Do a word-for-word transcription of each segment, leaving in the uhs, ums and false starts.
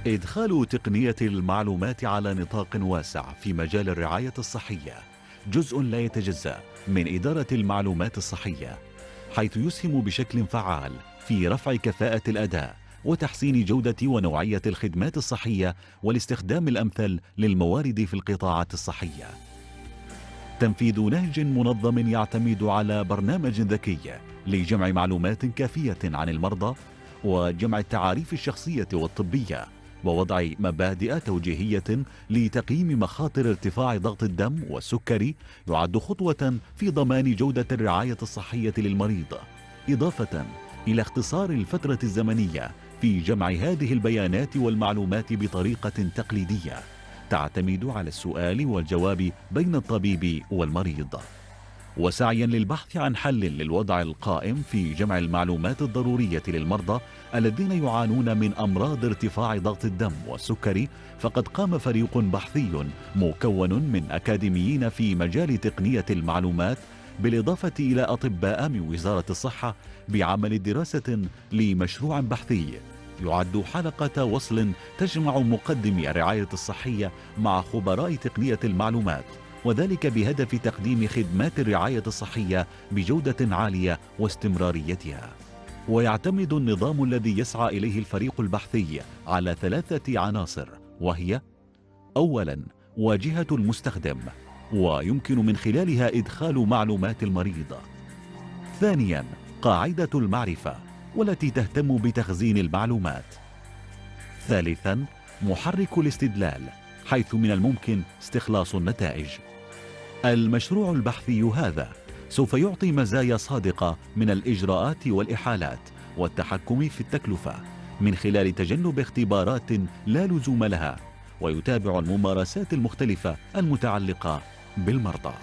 إدخال تقنية المعلومات على نطاق واسع في مجال الرعاية الصحية جزء لا يتجزأ من إدارة المعلومات الصحية، حيث يسهم بشكل فعال في رفع كفاءة الأداء وتحسين جودة ونوعية الخدمات الصحية والاستخدام الأمثل للموارد في القطاعات الصحية. تنفيذ نهج منظم يعتمد على برنامج ذكي لجمع معلومات كافية عن المرضى وجمع التعاريف الشخصية والطبية، ووضع مبادئ توجيهية لتقييم مخاطر ارتفاع ضغط الدم والسكري يعد خطوة في ضمان جودة الرعاية الصحية للمريض، إضافة إلى اختصار الفترة الزمنية في جمع هذه البيانات والمعلومات بطريقة تقليدية تعتمد على السؤال والجواب بين الطبيب والمريض، وسعيا للبحث عن حل للوضع القائم في جمع المعلومات الضرورية للمرضى الذين يعانون من أمراض ارتفاع ضغط الدم والسكري. فقد قام فريق بحثي مكون من أكاديميين في مجال تقنية المعلومات بالإضافة إلى أطباء من وزارة الصحة بعمل دراسة لمشروع بحثي يعد حلقة وصل تجمع مقدمي الرعاية الصحية مع خبراء تقنية المعلومات، وذلك بهدف تقديم خدمات الرعاية الصحية بجودة عالية واستمراريتها. ويعتمد النظام الذي يسعى إليه الفريق البحثي على ثلاثة عناصر، وهي: أولا، واجهة المستخدم، ويمكن من خلالها إدخال معلومات المريض. ثانيا، قاعدة المعرفة، والتي تهتم بتخزين المعلومات. ثالثا، محرك الاستدلال، حيث من الممكن استخلاص النتائج. المشروع البحثي هذا سوف يعطي مزايا صادقة من الإجراءات والإحالات والتحكم في التكلفة من خلال تجنب اختبارات لا لزوم لها، ويتابع الممارسات المختلفة المتعلقة بالمرضى.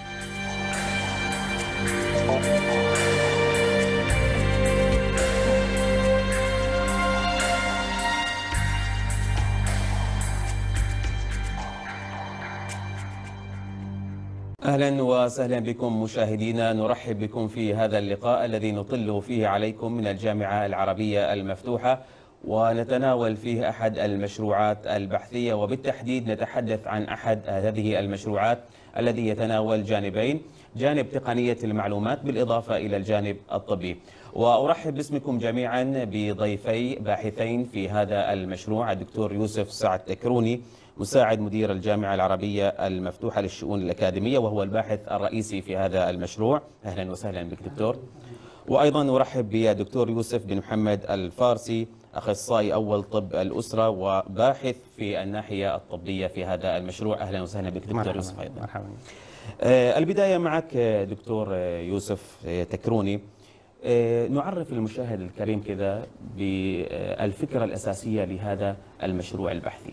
أهلا وسهلا بكم مشاهدينا، نرحب بكم في هذا اللقاء الذي نطل فيه عليكم من الجامعة العربية المفتوحة، ونتناول فيه أحد المشروعات البحثية، وبالتحديد نتحدث عن أحد هذه المشروعات الذي يتناول جانبين: جانب تقنية المعلومات بالإضافة إلى الجانب الطبي. وأرحب باسمكم جميعا بضيفي باحثين في هذا المشروع: الدكتور يوسف سعد تكروني، مساعد مدير الجامعة العربية المفتوحة للشؤون الأكاديمية، وهو الباحث الرئيسي في هذا المشروع. أهلا وسهلا بك دكتور. وأيضا نرحب بالدكتور يوسف بن محمد الفارسي، أخصائي أول طب الأسرة وباحث في الناحية الطبية في هذا المشروع. أهلا وسهلا بك دكتور مرحبا. يوسف أيضا. مرحبا. آه البداية معك دكتور يوسف تكروني. آه نعرف المشاهد الكريم كذا بالفكرة الأساسية لهذا المشروع البحثي.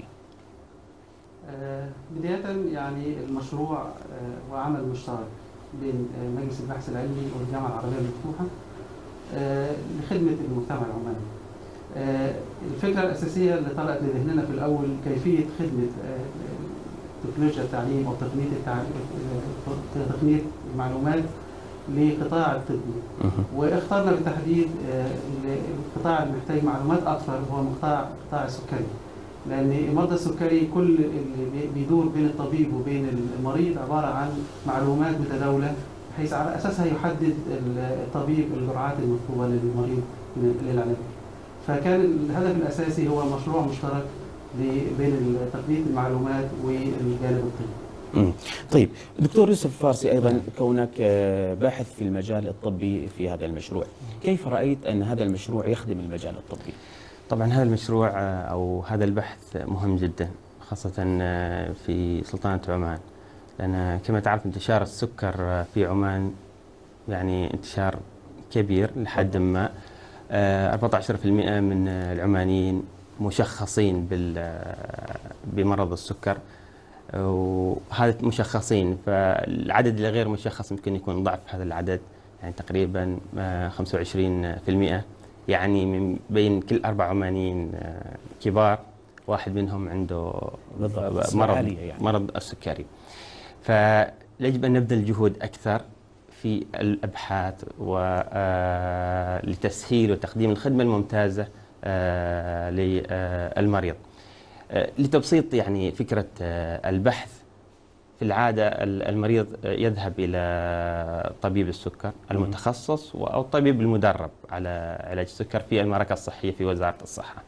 بداية يعني المشروع هو عمل مشترك بين مجلس البحث العلمي والجامعة العربية المفتوحة لخدمة المجتمع العماني. الفكرة الأساسية اللي طرأت لذهننا في الأول كيفية خدمة تكنولوجيا التعليم أو تقنية التعليم تقنية المعلومات لقطاع الطبي، واخترنا بالتحديد القطاع اللي محتاج معلومات أكثر هو قطاع قطاع السكري، لأن المرضى السكري كل اللي بيدور بين الطبيب وبين المريض عبارة عن معلومات متداولة، بحيث على أساسها يحدد الطبيب الجرعات المطلوبة للمريض للعلاج. فكان الهدف الأساسي هو مشروع مشترك بين تقنية المعلومات والجانب الطبي. طيب دكتور يوسف الفارسي، أيضا كونك باحث في المجال الطبي في هذا المشروع، كيف رأيت أن هذا المشروع يخدم المجال الطبي؟ طبعا هذا المشروع أو هذا البحث مهم جدا، خاصة في سلطنة عمان، لأن كما تعرف انتشار السكر في عمان يعني انتشار كبير لحد ما أربعة عشر بالمئة من العمانيين مشخصين بمرض السكر، وهذا مشخصين، فالعدد الغير مشخص ممكن يكون ضعف هذا العدد، يعني تقريبا خمسة وعشرين بالمئة، يعني من بين كل أربع عمانيين كبار واحد منهم عنده مرض يعني. مرض السكري. فيجب أن نبذل جهود أكثر في الأبحاث ولتسهيل وتقديم الخدمة الممتازة للمريض. لتبسيط يعني فكرة البحث، في العادة المريض يذهب إلى طبيب السكر المتخصص أو الطبيب المدرب على علاج السكر في المراكز الصحية في وزارة الصحة.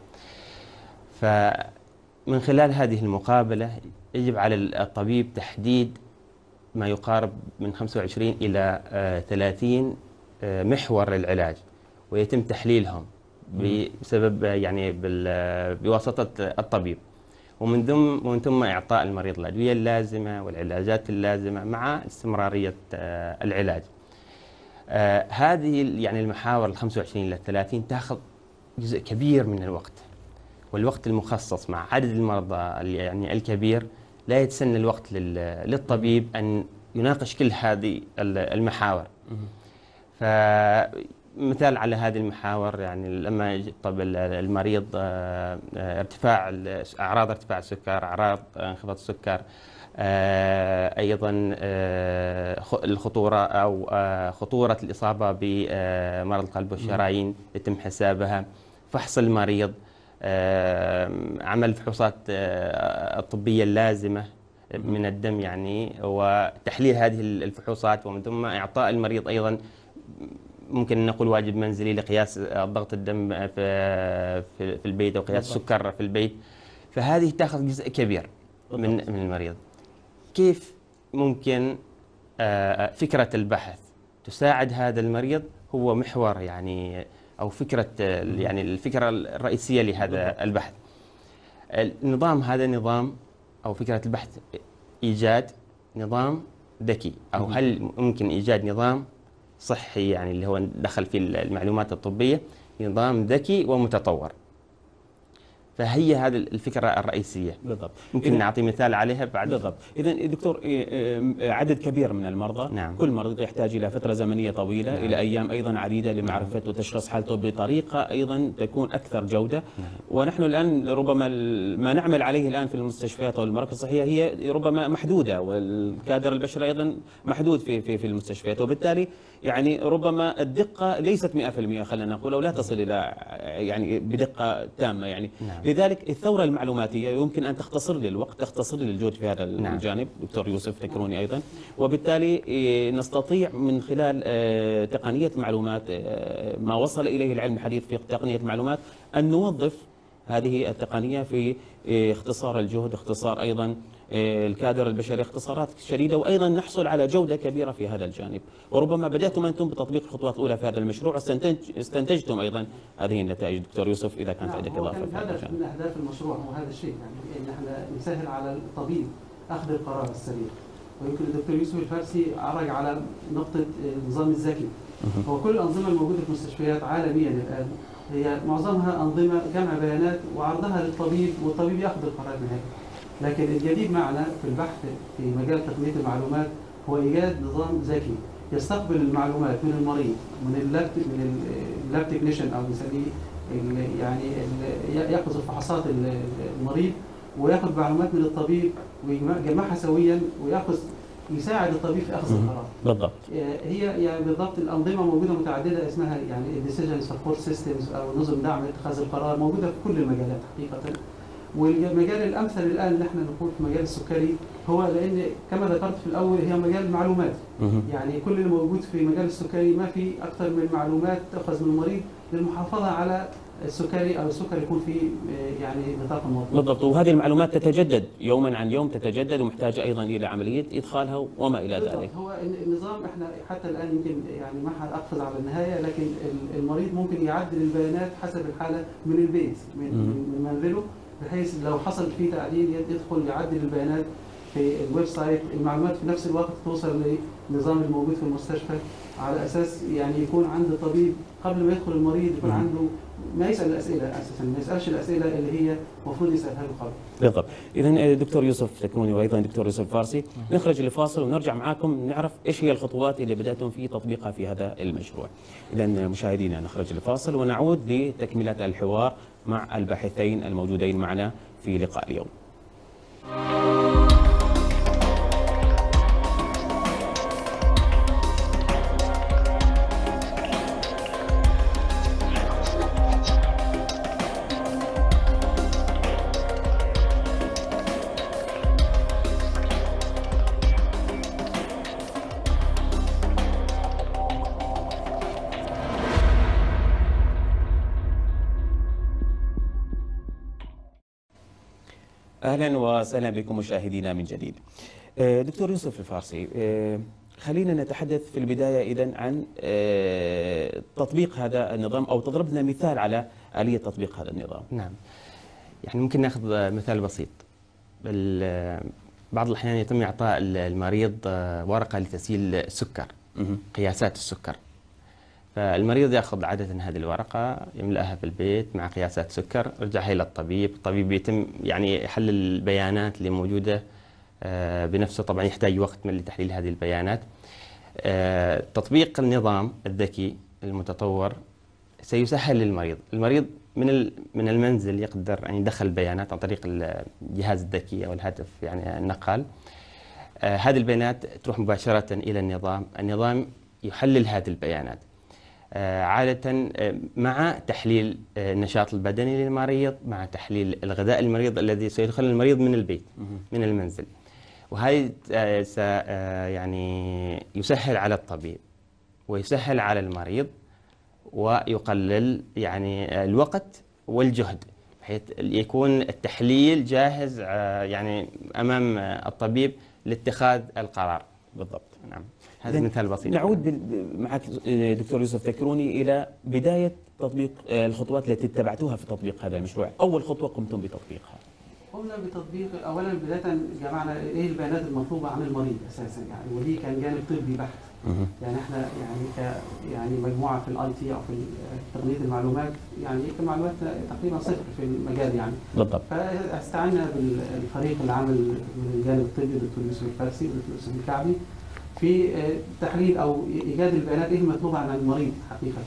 فمن خلال هذه المقابلة يجب على الطبيب تحديد ما يقارب من خمسة وعشرين إلى ثلاثين محور للعلاج، ويتم تحليلهم بسبب يعني بواسطة الطبيب، ومن ثم ومن ثم إعطاء المريض الأدوية اللازمة والعلاجات اللازمة مع استمرارية العلاج. هذه يعني المحاور ال خمسة وعشرين إلى ثلاثين تأخذ جزء كبير من الوقت، والوقت المخصص مع عدد المرضى يعني الكبير لا يتسنى الوقت للطبيب أن يناقش كل هذه المحاور. فمثال على هذه المحاور يعني لما يطلب المريض ارتفاع أعراض ارتفاع السكر، أعراض انخفاض السكر، أيضا الخطورة أو خطورة الإصابة بمرض القلب والشرايين يتم حسابها، فحص المريض، عمل الفحوصات الطبية اللازمة من الدم يعني، وتحليل هذه الفحوصات، ومن ثم إعطاء المريض أيضا ممكن نقول واجب منزلي لقياس ضغط الدم في في البيت أو قياس السكر في البيت. فهذه تأخذ جزء كبير من من المريض. كيف ممكن فكرة البحث تساعد هذا المريض؟ هو محور يعني أو فكرة يعني الفكرة الرئيسية لهذا البحث. النظام هذا نظام أو فكرة البحث إيجاد نظام ذكي، أو هل ممكن إيجاد نظام صحي يعني اللي هو دخل في المعلومات الطبية، نظام ذكي ومتطور. فهي هذه الفكرة الرئيسية. بالضبط. ممكن نعطي مثال عليها بعد. بالضبط. إذا دكتور، عدد كبير من المرضى، نعم. كل مريض يحتاج إلى فترة زمنية طويلة، نعم. إلى أيام أيضا عديدة لمعرفة وتشخيص حالته بطريقة أيضا تكون أكثر جودة. نعم. ونحن الآن ربما ما نعمل عليه الآن في المستشفيات أو المراكز الصحية هي ربما محدودة، والكادر البشري أيضا محدود في في في المستشفيات، وبالتالي يعني ربما الدقة ليست مئة بالمئة خلينا نقول، أو لا تصل إلى يعني بدقة تامة يعني. نعم. لذلك الثورة المعلوماتية يمكن أن تختصر لي الوقت، تختصر لي الجهد في هذا نعم. الجانب. دكتور يوسف ذكروني أيضا، وبالتالي نستطيع من خلال تقنية المعلومات ما وصل إليه العلم الحديث في تقنية المعلومات أن نوظف هذه التقنية في اختصار الجهد، اختصار أيضا الكادر البشري، اختصارات شديدة، وأيضا نحصل على جودة كبيرة في هذا الجانب. وربما بدأتم أنتم بتطبيق الخطوات الأولى في هذا المشروع، واستنتجتم أيضا هذه النتائج. دكتور يوسف إذا كانت عندك إضافة في هذا الجانب. من أهداف المشروع هو هذا الشيء، يعني أن احنا نسهل على الطبيب أخذ القرار السريع. ويمكن الدكتور يوسف الفارسي عرج على نقطة النظام الذكي. هو كل الأنظمة الموجودة في المستشفيات عالميا الآن هي معظمها أنظمة جمع بيانات وعرضها للطبيب، والطبيب يأخذ القرار النهائي. لكن الجديد معنا في البحث في مجال تقنية المعلومات هو إيجاد نظام ذكي يستقبل المعلومات من المريض، من اللاب من اللاب تكنيشن أو نسميه يعني يأخذ الفحوصات المريض، ويأخذ معلومات من الطبيب ويجمعها سويا، ويأخذ يساعد الطبيب في أخذ القرار. بالضبط. هي يعني بالضبط الأنظمة موجودة متعددة اسمها يعني Decision Support Systems أو نظم دعم اتخاذ القرار، موجودة في كل المجالات حقيقة. والمجال الأمثل الآن اللي احنا نقول في مجال السكري هو لأن كما ذكرت في الأول هي مجال المعلومات. يعني كل اللي موجود في مجال السكري ما في أكثر من معلومات تأخذ من المريض للمحافظة على السكري أو السكر يكون في يعني نطاق الموضوع. بالضبط. وهذه المعلومات تتجدد يوما عن يوم، تتجدد ومحتاجة أيضا إلى عملية إدخالها وما إلى ذلك. هو النظام احنا حتى الآن يمكن يعني ما حنقفز على النهاية، لكن المريض ممكن يعدل البيانات حسب الحالة من البيت من, من منزله، بحيث لو حصل فيه تعديل يدخل يعدل البيانات في الويب سايت، المعلومات في نفس الوقت توصل للنظام الموجود في المستشفى، على اساس يعني يكون عند الطبيب قبل ما يدخل المريض يكون عنده ما يسال الاسئله اساسا، ما يسالش الاسئله اللي هي المفروض يسالها له قبل. بالضبط. اذا دكتور يوسف تكموني وايضا دكتور يوسف فارسي، نخرج لفاصل ونرجع معاكم نعرف ايش هي الخطوات اللي بداتم في تطبيقها في هذا المشروع. اذا مشاهدينا نخرج لفاصل ونعود لتكمله الحوار مع الباحثين الموجودين معنا في لقاء اليوم. أهلا وسهلا بكم مشاهدينا من جديد. آه، دكتور يوسف الفارسي، آه، خلينا نتحدث في البداية إذن عن آه، تطبيق هذا النظام، أو تضرب لنا مثال على آلية تطبيق هذا النظام. نعم، يعني ممكن ناخذ مثال بسيط. بعض الأحيان يتم إعطاء المريض ورقة لتسجيل السكر، قياسات السكر. فالمريض يأخذ عادة هذه الورقة يملأها في البيت مع قياسات سكر، يرجعها إلى الطبيب، الطبيب يتم يعني يحلل البيانات اللي موجودة بنفسه. طبعا يحتاج وقت من لتحليل هذه البيانات. تطبيق النظام الذكي المتطور سيسهل للمريض. المريض من من المنزل يقدر أن يدخل البيانات عن طريق الجهاز الذكي أو الهاتف، يعني النقال. هذه البيانات تروح مباشرة إلى النظام، النظام يحلل هذه البيانات عادة مع تحليل النشاط البدني للمريض، مع تحليل الغذاء المريض الذي سيدخل المريض من البيت من المنزل. وهذا يعني يسهل على الطبيب ويسهل على المريض ويقلل يعني الوقت والجهد، بحيث يكون التحليل جاهز يعني أمام الطبيب لاتخاذ القرار. بالضبط. نعم، هذا مثال بسيط. نعود معك دكتور يوسف، ذكروني إلى بداية تطبيق الخطوات التي اتبعتوها في تطبيق هذا المشروع. أول خطوة قمتم بتطبيقها. قمنا بتطبيق اولا بدايه جمعنا ايه البيانات المطلوبه عن المريض اساسا، يعني ودي كان جانب طبي بحت. يعني احنا يعني ك يعني مجموعه في الاي تي او في تقنيه المعلومات، يعني معلومات تقريبا صفر في المجال يعني. بالضبط. فاستعنا بالفريق اللي عمل من الجانب الطبي دكتور يوسف الفارسي ودكتور يوسف الكعبي في تحليل او ايجاد البيانات ايه المطلوبه عن المريض حقيقه.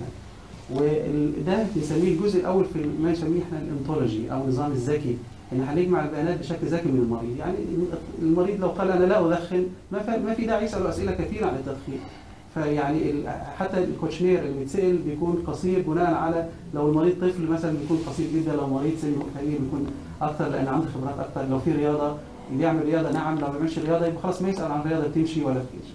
وده بنسميه الجزء الاول في ما نسميه احنا الانتولوجي او النظام الذكي، ان هنجمع البيانات بشكل ذكي من المريض. يعني المريض لو قال انا لا ادخن، ما ما في داعي يسال اسئله كثيره عن التدخين. فيعني حتى الكوتشنير اللي بيتسال بيكون قصير بناء على لو المريض طفل مثلا بيكون قصير جدا، لو مريض سنه كبير بيكون اكثر لان عنده خبرات اكثر. لو في رياضه اللي يعمل رياضه نعم، لو ما بيعملش رياضه يبقى خلاص ما يسال عن رياضه بتمشي ولا بتمشي.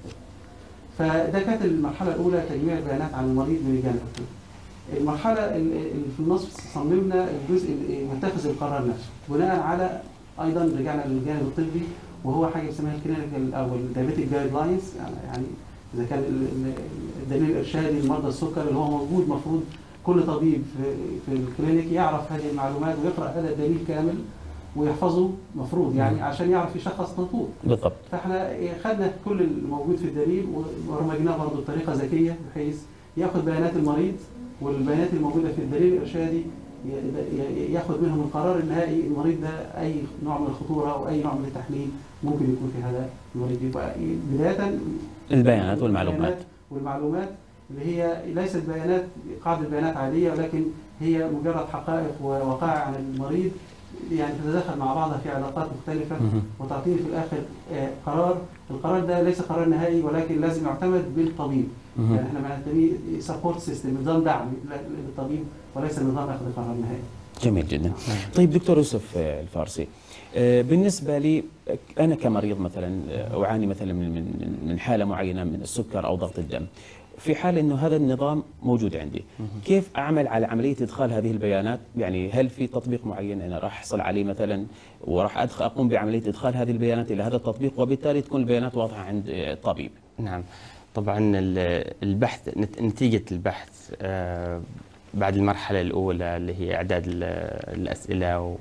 فده كانت المرحله الاولى، تجميع البيانات عن المريض من الجانب الطبي. المرحله اللي في النص صممنا الجزء متخذ القرار نفسه بناء على ايضا رجعنا للجانب الطبي، وهو حاجه اسمها الكلينيكال او الدايبيتيك جايد لاينز. يعني اذا كان الدليل الارشادي لمرضى السكر اللي هو موجود، مفروض كل طبيب في الكلينيك يعرف هذه المعلومات ويقرا هذا الدليل كامل ويحفظه، مفروض يعني عشان يعرف يشخص مطلوب. بالضبط. فاحنا خدنا كل الموجود في الدليل وبرمجناه برضه بطريقه ذكيه بحيث ياخذ بيانات المريض والبيانات الموجوده في الدليل الارشادي، ياخذ منهم القرار النهائي المريض ده اي نوع من الخطوره او اي نوع من التحليل ممكن يكون في هذا المريض. يبقى بدايه البيانات والمعلومات والمعلومات اللي هي ليست بيانات قاعده بيانات عاديه، ولكن هي مجرد حقائق ووقائع عن المريض يعني تتداخل مع بعضها في علاقات مختلفه وتعطيني في الاخر قرار. القرار ده ليس قرار نهائي ولكن لازم يعتمد بالطبيب. يعني احنا بنسميه سبورت سيستم، نظام دعم للطبيب وليس نظام اخذ قرار نهائي. جميل جدا. طيب دكتور يوسف الفارسي، بالنسبه لي انا كمريض مثلا اعاني مثلا من من حاله معينه من السكر او ضغط الدم، في حال انه هذا النظام موجود عندي، كيف اعمل على عمليه ادخال هذه البيانات؟ يعني هل في تطبيق معين انا راح احصل عليه مثلا وراح ادخل اقوم بعمليه ادخال هذه البيانات الى هذا التطبيق وبالتالي تكون البيانات واضحه عند الطبيب؟ نعم، طبعا البحث نتيجه البحث بعد المرحله الاولى اللي هي اعداد الاسئله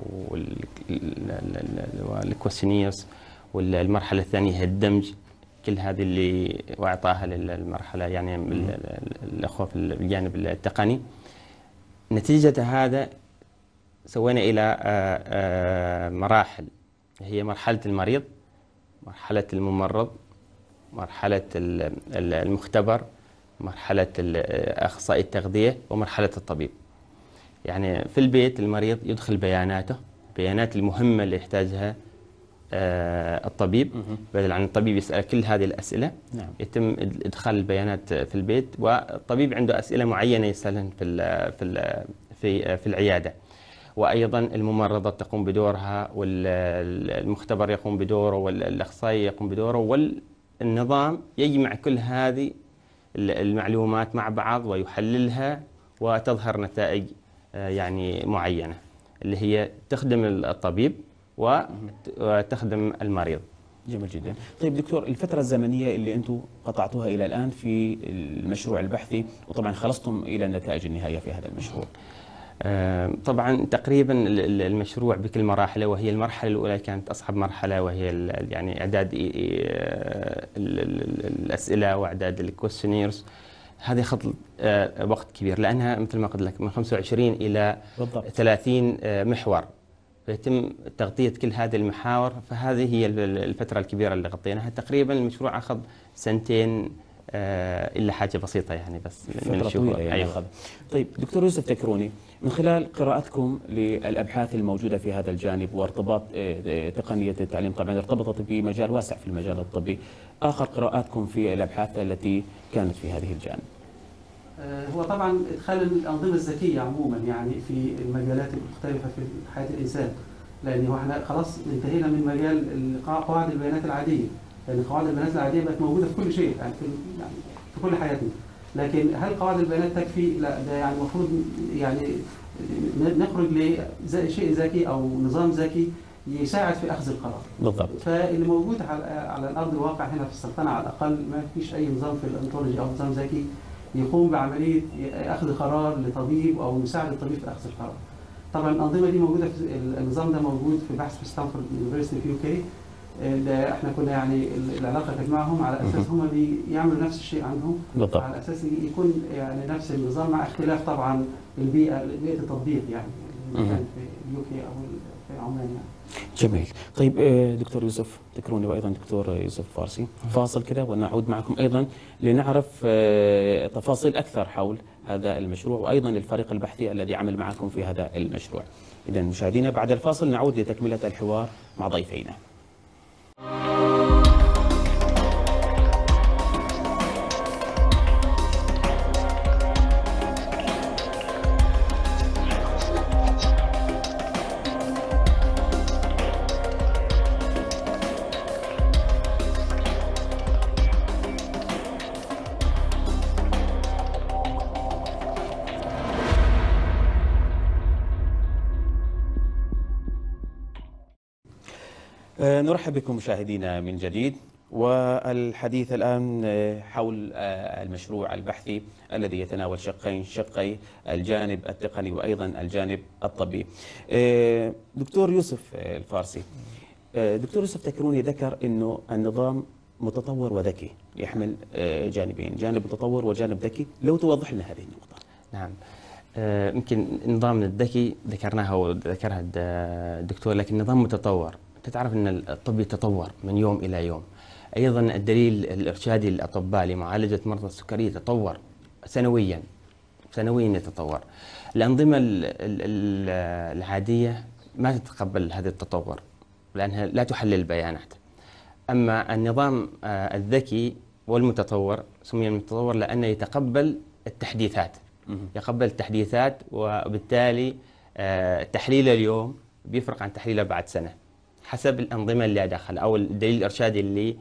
والكويشنيرز، والمرحله الثانيه هي الدمج، كل هذه اللي واعطاها للمرحله يعني الاخوه في الجانب التقني. نتيجه هذا سوينا الى مراحل، هي مرحله المريض، مرحله الممرض، مرحله المختبر، مرحله اخصائي التغذيه، ومرحله الطبيب. يعني في البيت المريض يدخل بياناته، البيانات المهمه اللي يحتاجها الطبيب، بدل عن الطبيب يسأل كل هذه الأسئلة. نعم. يتم إدخال البيانات في البيت، والطبيب عنده أسئلة معينة يسألها في ال في ال في في العيادة. وأيضا الممرضة تقوم بدورها، والمختبر يقوم بدوره، والأخصائي يقوم بدوره، والنظام يجمع كل هذه المعلومات مع بعض ويحللها وتظهر نتائج يعني معينة اللي هي تخدم الطبيب وتخدم المريض. جميل جدا. طيب دكتور، الفترة الزمنية اللي أنتم قطعتوها إلى الآن في المشروع البحثي، وطبعا خلصتم إلى النتائج النهائية في هذا المشروع. طبعا تقريبا المشروع بكل مراحله، وهي المرحله الاولى كانت اصعب مرحله، وهي يعني اعداد الاسئله واعداد الكويستشنيرز. هذه خط وقت كبير، لانها مثل ما قلت لك من خمسة وعشرين الى بالضبط ثلاثين محور، فيتم تغطيه كل هذه المحاور. فهذه هي الفتره الكبيره اللي غطيناها. تقريبا المشروع اخذ سنتين الا حاجه بسيطه يعني، بس من الشهور يعني. أيوة. طيب دكتور يوسف تكروني، من خلال قراءتكم للابحاث الموجوده في هذا الجانب وارتباط تقنيه التعليم، طبعا ارتبطت بمجال واسع في المجال الطبي، اخر قراءاتكم في الابحاث التي كانت في هذه الجانب؟ هو طبعا ادخال الانظمه الذكيه عموما يعني في المجالات المختلفه في حياه الانسان، لان هو احنا خلاص انتهينا من مجال قواعد البيانات العاديه، لان يعني قواعد البيانات العاديه بقت موجوده في كل شيء يعني في يعني في كل حياتنا. لكن هل قواعد البيانات تكفي؟ لا، ده يعني المفروض يعني نخرج لشيء ذكي او نظام ذكي يساعد في اخذ القرار. بالضبط. فاللي موجود على على الارض الواقع هنا في السلطنه على الاقل ما فيش اي نظام في الانتولوجي او نظام ذكي يقوم بعمليه اخذ قرار لطبيب او مساعد الطبيب في اخذ القرار. طبعا الانظمه دي موجوده في النظام ده موجود في بحث في ستانفورد يونيفرستي في يو كي. ده احنا كنا يعني العلاقه كانت معهم على اساس هم بيعملوا نفس الشيء عندهم. بالضبط. على اساس يكون يعني نفس النظام مع اختلاف طبعا البيئه بيئه التطبيق يعني اللي كان في اليو كي او في عمان يعني. جميل. طيب دكتور يوسف تكروني وايضا دكتور يوسف فارسي، فاصل كده ونعود معكم ايضا لنعرف تفاصيل اكثر حول هذا المشروع وايضا الفريق البحثي الذي عمل معكم في هذا المشروع. اذا مشاهدينا بعد الفاصل نعود لتكمله الحوار مع ضيفينا. نرحب بكم مشاهدينا من جديد، والحديث الآن حول المشروع البحثي الذي يتناول شقين، شقي الجانب التقني وأيضا الجانب الطبي. دكتور يوسف الفارسي، دكتور يوسف تكروني ذكر أنه النظام متطور وذكي، يحمل جانبين، جانب متطور وجانب ذكي. لو توضح لنا هذه النقطة. نعم، يمكن نظامنا الذكي ذكرناها وذكرها الدكتور، لكن نظام متطور. تعرف أن الطب يتطور من يوم إلى يوم. أيضا الدليل الإرشادي للأطباء لمعالجة مرضى السكري يتطور سنويا، سنويا يتطور. الأنظمة العادية ما تتقبل هذا التطور لأنها لا تحلل البيانات. أما النظام الذكي والمتطور سمي المتطور لأنه يتقبل التحديثات، يقبل التحديثات، وبالتالي تحليله اليوم بيفرق عن تحليله بعد سنة حسب الأنظمة اللي أدخل أو الدليل الإرشادي اللي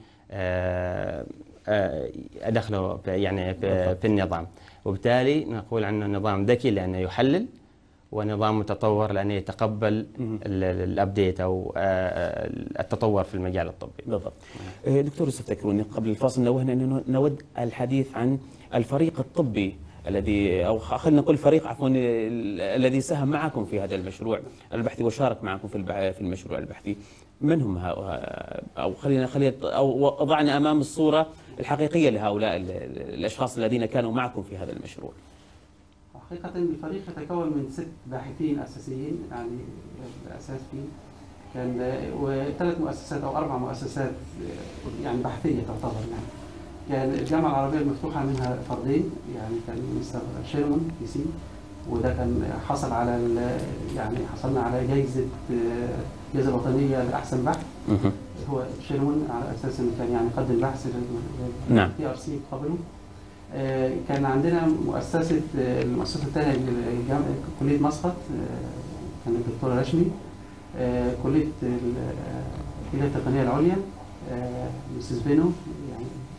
أدخله يعني في النظام. وبالتالي نقول عنه نظام ذكي لأنه يحلل، ونظام متطور لأنه يتقبل الأبديت أو التطور في المجال الطبي. بالضبط. دكتور يوسف تكروني، قبل الفاصل نوهنا أنه نود الحديث عن الفريق الطبي الذي أو خلينا نقول فريق عفوا الذي ساهم معكم في هذا المشروع البحثي وشارك معكم في في المشروع البحثي. من هم أو خلينا خلينا أو وضعنا أمام الصورة الحقيقية لهؤلاء الأشخاص الذين كانوا معكم في هذا المشروع. حقيقة الفريق يتكون من ست باحثين أساسيين، يعني الأساس فيه كان وثلاث مؤسسات أو أربع مؤسسات يعني بحثية تعتبر. يعني كان الجامعة العربية المفتوحة منها فردين، يعني كان مستر شيرمان في سي، وده كان حصل على يعني حصلنا على جائزة جائزة وطنية لأحسن بحث. هو شيرمان على أساس إنه كان يعني قدم بحث نعم تي ار سي قبله. كان عندنا مؤسسة المؤسسة الثانية كلية مسقط، كان الدكتورة رشمي. كلية الكلية التقنية العليا مسز بينو، يعني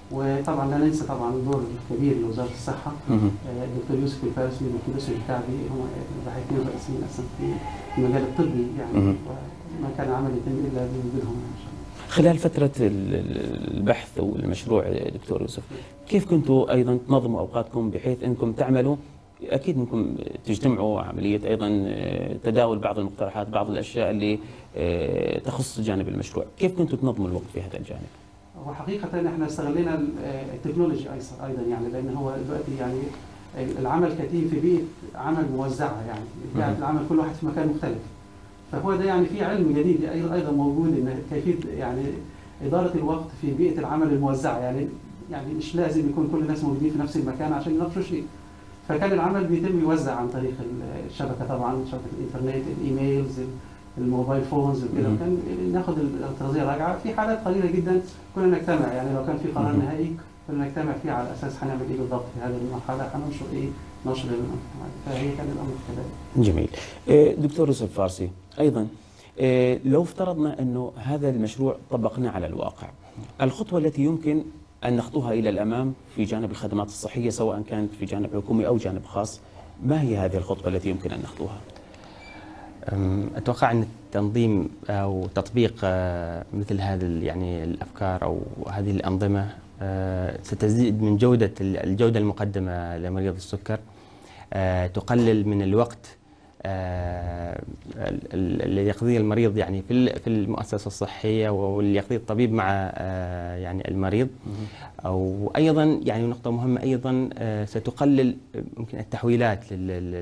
وطبعا لا ننسى طبعا الدور الكبير لوزاره الصحه. الدكتور يوسف الفارسي والدكتور يوسف الكعبي هم الباحثين الرئيسيين اصلا في المجال الطبي يعني، وما كان عمل يتم الا بوجودهم ان شاء الله. خلال فترة البحث والمشروع دكتور يوسف، كيف كنتوا أيضا تنظموا أوقاتكم بحيث أنكم تعملوا، أكيد أنكم تجتمعوا عملية أيضا تداول بعض المقترحات، بعض الأشياء اللي تخص جانب المشروع، كيف كنتوا تنظموا الوقت في هذا الجانب؟ وحقيقة احنا استغلينا التكنولوجي أيضا يعني، لأن هو دلوقتي يعني العمل كتيم في بيئة عمل موزعة يعني، بيئة العمل كل واحد في مكان مختلف. فهو ده يعني في علم جديد ايضا موجود، ان كيفيه يعني اداره الوقت في بيئه العمل الموزعه يعني، يعني مش لازم يكون كل الناس موجودين في نفس المكان عشان يناقشوا شيء. فكان العمل بيتم يوزع عن طريق الشبكه، طبعا شبكه الانترنت، الايميلز، الموبايل فونز وكده، وكان ناخذ الاعتراضيه راجعه. في حالات قليله جدا كنا نجتمع يعني، لو كان في قرار نهائي كنا نجتمع فيه على اساس هنعمل ايه بالضبط في هذه المرحله، هننشر ايه نشر المجتمعات. فهي كان الامر كذلك. جميل. دكتور يوسف الفارسي، ايضا لو افترضنا انه هذا المشروع طبقناه على الواقع، الخطوه التي يمكن ان نخطوها الى الامام في جانب الخدمات الصحيه سواء كانت في جانب حكومي او جانب خاص، ما هي هذه الخطوه التي يمكن ان نخطوها؟ اتوقع ان التنظيم او تطبيق مثل هذه يعني الافكار او هذه الانظمه ستزيد من جوده الجوده المقدمه لمريض السكر، تقلل من الوقت اللي يقضيه المريض يعني في في المؤسسه الصحيه واللي يقضيه الطبيب مع يعني المريض. او ايضا يعني نقطه مهمه ايضا، ستقلل ممكن التحويلات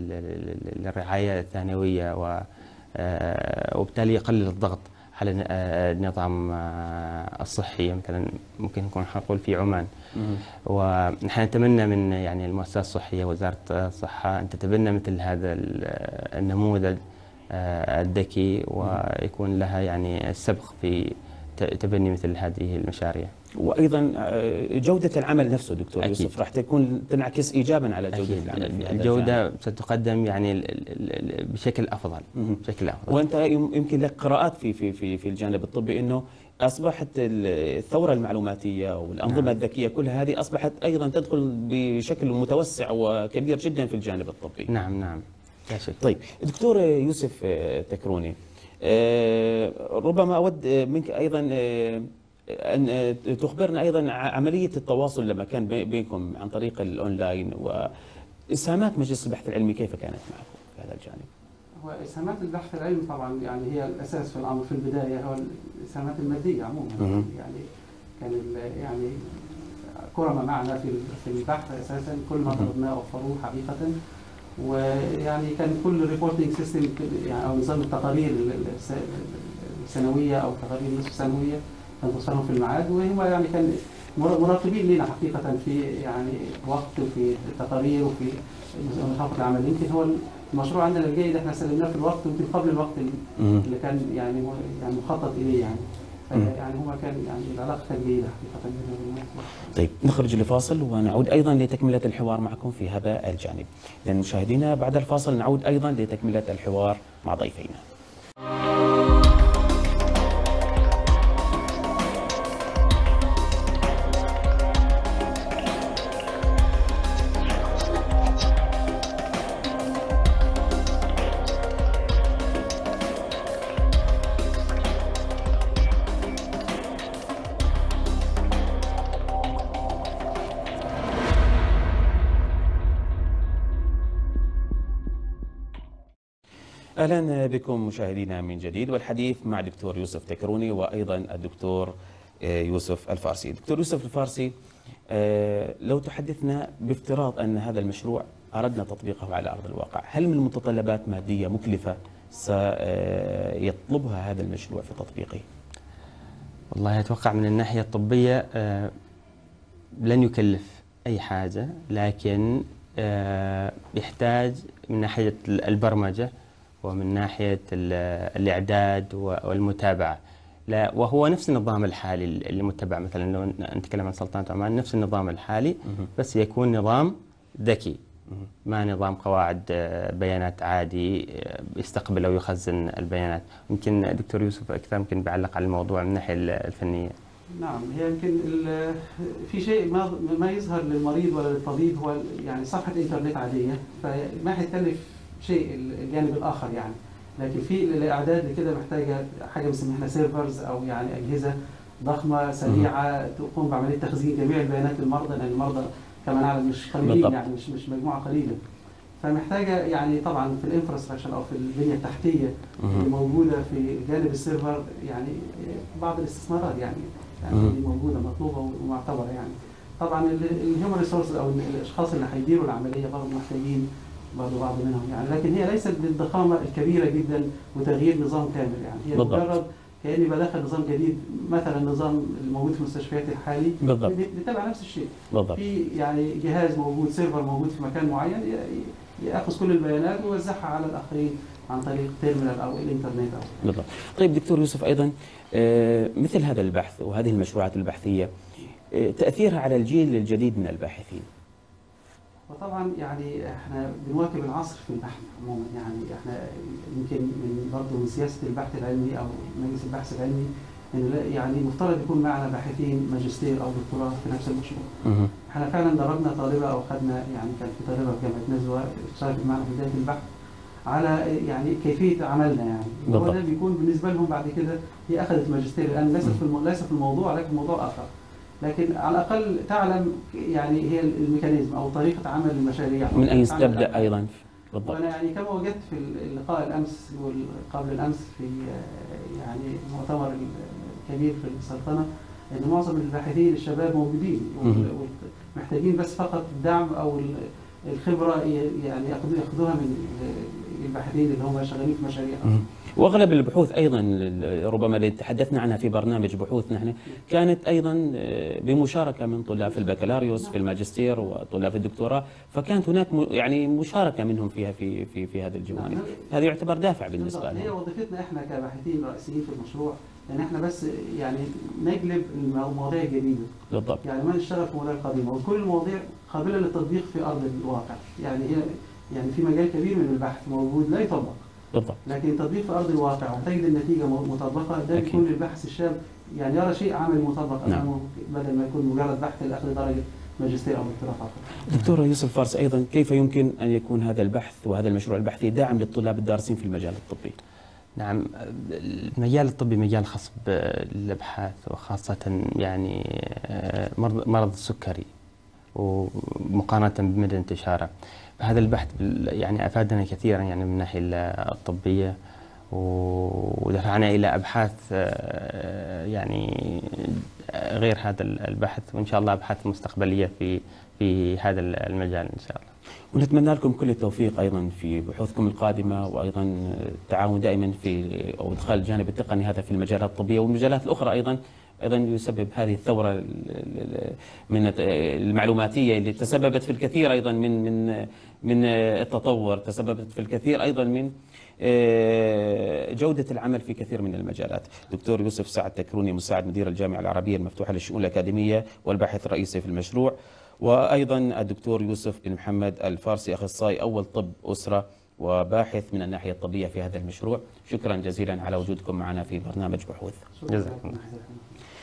للرعايه الثانويه، وبالتالي يقلل الضغط على النظام الصحي. مثلا ممكن نكون نقول في عمان، ونحن نتمنى من يعني المؤسسات الصحيه وزاره الصحه ان تتبنى مثل هذا النموذج الذكي، ويكون لها يعني السبق في تبني مثل هذه المشاريع. وايضا جوده العمل نفسه دكتور أكيد. يوسف راح تكون تنعكس ايجابا على جوده أكيد. العمل في هذا الجوده ستقدم يعني بشكل افضل بشكل افضل. وانت يمكن لك قراءات في في في في الجانب الطبي، انه اصبحت الثوره المعلوماتيه والانظمه نعم. الذكيه كلها هذه اصبحت ايضا تدخل بشكل متوسع وكبير جدا في الجانب الطبي. نعم نعم لا شك. طيب دكتور يوسف تكروني، ربما اود منك ايضا أن تخبرنا أيضا عملية التواصل لما كان بينكم عن طريق الأونلاين، وإسهامات مجلس البحث العلمي كيف كانت معكم في هذا الجانب؟ هو إسهامات البحث العلمي طبعا يعني هي الأساس في الأمر في البداية، هو الإسهامات المادية عموما. يعني كان يعني كرماء معنا في في البحث أساسا، كل ما طلبناه وفروه حقيقة. ويعني كان كل ريبورتنج سيستم يعني أو نظام التقارير السنوية أو التقارير النصف سنوية كان توصلهم في الميعاد، وهم يعني كان مراقبين لنا حقيقة في يعني وقت وفي التقارير وفي محافظة العمل. يمكن هو المشروع عندنا الجيد احنا سلمناه في الوقت، يمكن قبل الوقت اللي كان يعني يعني مخطط إليه يعني. يعني هو كان يعني العلاقة كانت جيدة حقيقة. طيب نخرج لفاصل ونعود أيضا لتكملة الحوار معكم في هذا الجانب. لأن مشاهدينا بعد الفاصل نعود أيضا لتكملة الحوار مع ضيفينا. أهلا بكم مشاهدينا من جديد، والحديث مع دكتور يوسف تكروني وأيضا الدكتور يوسف الفارسي. دكتور يوسف الفارسي، لو تحدثنا بافتراض أن هذا المشروع أردنا تطبيقه على أرض الواقع، هل من متطلبات مادية مكلفة سيطلبها هذا المشروع في تطبيقه؟ والله أتوقع من الناحية الطبية لن يكلف أي حاجة، لكن يحتاج من ناحية البرمجة ومن ناحية الإعداد والمتابعة. لا وهو نفس النظام الحالي اللي متبع، مثلا لو نتكلم عن سلطنة عمان نفس النظام الحالي، بس يكون نظام ذكي، ما نظام قواعد بيانات عادي يستقبل أو يخزن البيانات. يمكن دكتور يوسف أكثر ممكن بيعلق على الموضوع من الناحية الفنية. نعم، هي يمكن ال- في شيء ما ما يظهر للمريض ولا للطبيب، هو يعني صفحة إنترنت عادية، فما هيكلف شيء الجانب الآخر يعني. لكن في الإعداد لكده محتاجة حاجة بنسميها احنا سيرفرز، أو يعني أجهزة ضخمة سريعة تقوم بعملية تخزين جميع البيانات للمرضى، لأن المرضى كما نعلم مش قليلين بالضبط. يعني، مش مش مجموعة قليلة. فمحتاجة يعني طبعا في الانفراستراكشر أو في البنية التحتية اللي موجودة في جانب السيرفر يعني بعض الاستثمارات يعني يعني مم. دي موجودة مطلوبة ومعتبرة يعني. طبعا الهيومن ريسورس أو الأشخاص اللي هيديروا العملية برضه محتاجين برضه بعض منهم يعني، لكن هي ليست بالضخامة الكبيرة جدا وتغيير نظام كامل يعني. هي بالضبط. مجرد كأني بدخل نظام جديد، مثلا النظام الموجود في المستشفيات الحالي بالضبط. بيتبع نفس الشيء. بالضبط. في يعني جهاز موجود، سيرفر موجود في مكان معين ي- ياخذ كل البيانات ويوزعها على الاخرين عن طريق تيرمينال او الانترنت او بالضبط. طيب دكتور يوسف، أيضا آه، مثل هذا البحث وهذه المشروعات البحثية آه، تأثيرها على الجيل الجديد من الباحثين. وطبعا يعني احنا بنواكب العصر في البحث عموما يعني. احنا يمكن من برضه من سياسه البحث العلمي او مجلس البحث العلمي ان لا- يعني مفترض يكون معنا باحثين ماجستير او دكتوراه في نفس المشروع. مهم. احنا فعلا دربنا طالبه او خدنا يعني كان في طالبه في جامعه نزوه اشتركت معنا في بدايه البحث على يعني كيفيه عملنا يعني. هو بالضبط. ده بيكون بالنسبه لهم بعد كده هي اخذت ماجستير الان، ليست في الم... ليس في الموضوع لكن موضوع اخر، لكن على الاقل تعلم يعني هي الميكانيزم او طريقه عمل المشاريع من أين تعمل تبدأ الأعمال. أيضا؟ بالضبط. وانا يعني كما وجدت في اللقاء الامس وقبل الامس في آه، يعني المؤتمر الكبير في السلطنه، ان معظم الباحثين الشباب موجودين مهم. ومحتاجين بس فقط الدعم او الخبره يعني ياخذوا- ياخذوها من الباحثين اللي هم شغالين في مشاريع. مهم. واغلب البحوث ايضا ربما اللي تحدثنا عنها في برنامج بحوث نحن كانت ايضا بمشاركه من طلاب في البكالوريوس في الماجستير وطلاب الدكتوراه، فكانت هناك م- يعني مشاركه منهم فيها في في في هذه الجوانب. هذا يعتبر دافع بالنسبه بالضبط. هي لهم. وظيفتنا احنا كباحثين رئيسيين في المشروع ان احنا بس يعني نجلب المواضيع الجديده، بالضبط. يعني ما نشتغل في مواضيع قديمه، وكل المواضيع قابله للتطبيق في ارض الواقع. يعني هي يعني في مجال كبير من البحث موجود لا يطبق، بالضبط. لكن التطبيق في ارض الواقع وتجد النتيجه م- مطبقه، ده أكيد. بيكون للباحث الشاب يعني يرى شيء عملي مطبق نعم. امامه بدل ما يكون مجرد بحث لاخذ درجه ماجستير او دكتوراه فقط. دكتور يوسف فارس، ايضا كيف يمكن ان يكون هذا البحث وهذا المشروع البحثي داعم للطلاب الدارسين في المجال الطبي؟ نعم، المجال الطبي مجال خاص بالابحاث، وخاصه يعني مرض مرض السكري ومقارنه بمدى انتشاره. فهذا البحث بال- يعني افادنا كثيرا يعني من الناحيه الطبيه، ودفعنا الى ابحاث آه، يعني غير هذا البحث، وان شاء الله ابحاث مستقبليه في في هذا المجال ان شاء الله. ونتمنى لكم كل التوفيق ايضا في بحوثكم القادمه، وايضا التعاون دائما في او ادخال الجانب التقني هذا في المجالات الطبيه والمجالات الاخرى ايضا. ايضا يسبب هذه الثوره ال- ال- من المعلوماتيه اللي تسببت في الكثير ايضا من من من التطور، تسببت في الكثير ايضا من جودة العمل في كثير من المجالات. دكتور يوسف سعد تكروني، مساعد مدير الجامعة العربية المفتوحة للشؤون الأكاديمية والباحث الرئيسي في المشروع، وأيضا الدكتور يوسف بن محمد الفارسي، أخصائي أول طب أسرة وباحث من الناحية الطبية في هذا المشروع. شكرا جزيلا على وجودكم معنا في برنامج بحوث. جزاكم الله.